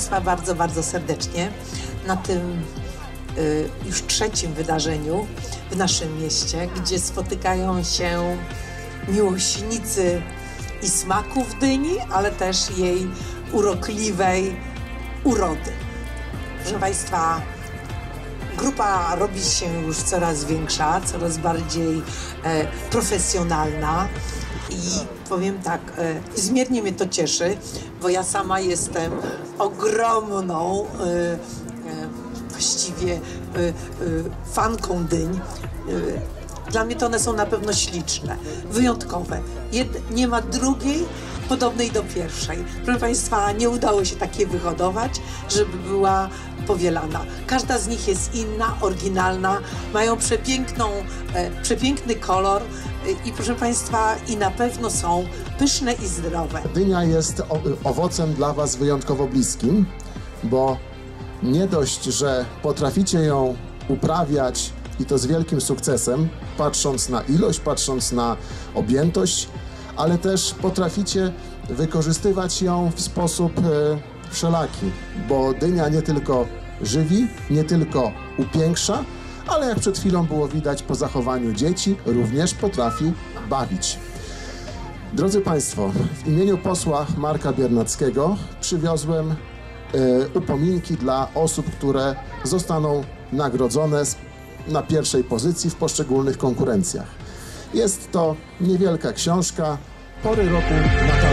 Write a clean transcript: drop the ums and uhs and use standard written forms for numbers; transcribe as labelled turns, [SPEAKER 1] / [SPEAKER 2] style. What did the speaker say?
[SPEAKER 1] Państwa bardzo, bardzo serdecznie na tym już trzecim wydarzeniu w naszym mieście, gdzie spotykają się miłośnicy i smaków dyni, ale też jej urokliwej urody. Proszę Państwa, grupa robi się już coraz większa, coraz bardziej profesjonalna i powiem tak, niezmiernie mnie to cieszy, bo ja sama jestem ogromną właściwie fanką dyń. Dla mnie to one są na pewno śliczne, wyjątkowe. Nie ma drugiej podobnej do pierwszej. Proszę Państwa, nie udało się takiej wyhodować, żeby była powielana. Każda z nich jest inna, oryginalna, mają przepiękny kolor i proszę Państwa, i na pewno są pyszne i zdrowe.
[SPEAKER 2] Dynia jest owocem dla Was wyjątkowo bliskim, bo nie dość, że potraficie ją uprawiać i to z wielkim sukcesem, patrząc na ilość, patrząc na objętość, ale też potraficie wykorzystywać ją w sposób wszelaki, bo dynia nie tylko żywi, nie tylko upiększa, ale jak przed chwilą było widać po zachowaniu dzieci, również potrafi bawić. Drodzy Państwo, w imieniu posła Marka Biernackiego przywiozłem upominki dla osób, które zostaną nagrodzone na pierwszej pozycji w poszczególnych konkurencjach. Jest to niewielka książka, pory roku na